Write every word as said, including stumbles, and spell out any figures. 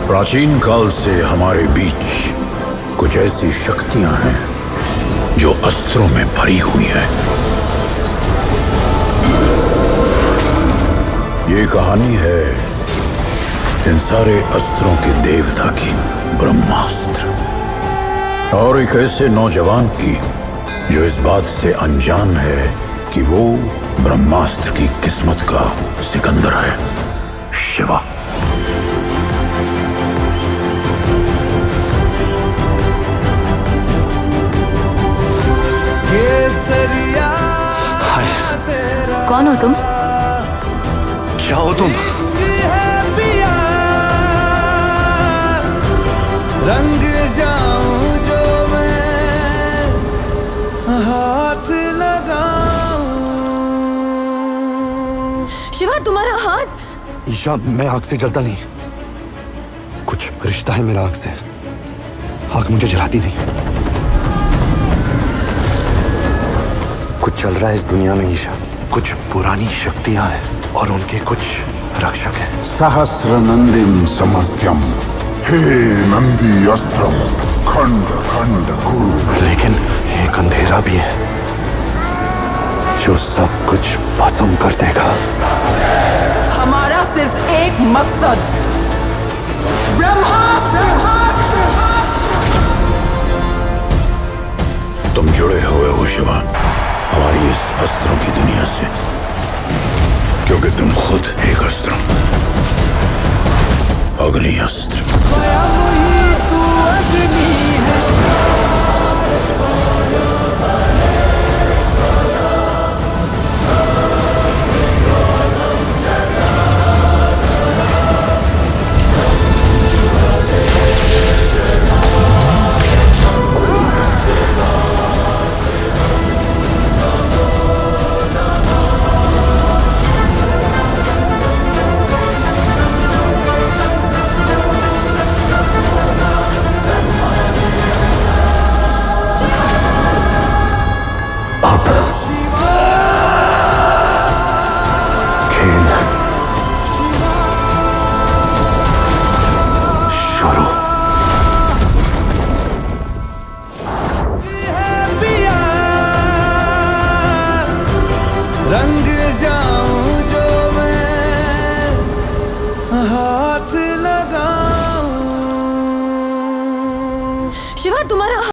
प्राचीन काल से हमारे बीच कुछ ऐसी शक्तियां हैं जो अस्त्रों में भरी हुई हैं। ये कहानी है इन सारे अस्त्रों के देवता की, ब्रह्मास्त्र, और एक ऐसे नौजवान की जो इस बात से अनजान है कि वो ब्रह्मास्त्र की किस्मत का सिकंदर है, शिवा। कौन हो तुम? क्या हो तुम? रंग जाऊं जो मैं हाथ लगाऊं। शिवा, तुम्हारा हाथ? ईशा, मैं आग से जलता नहीं। कुछ रिश्ता है मेरा आग से। आग मुझे जलाती नहीं। कुछ चल रहा है इस दुनिया में ईशा। कुछ पुरानी शक्तियां हैं और उनके कुछ रक्षक हैं। सहस्र नंदिम समर्थ्यम हे नंदी अस्त्रम खंड खंड कुरु। लेकिन एक अंधेरा भी है जो सब कुछ भस्म कर देगा। हमारा सिर्फ एक मकसद, ब्रह्मास्त्र। तुम जुड़े हुए हो शिवा हमारी इस अस्त्रों की दुनिया से, क्योंकि तुम खुद एक अस्त्र, अग्नि अस्त्र। रंग जाऊं जो मैं हाथ लगाऊं। शिवा, तुम्हारा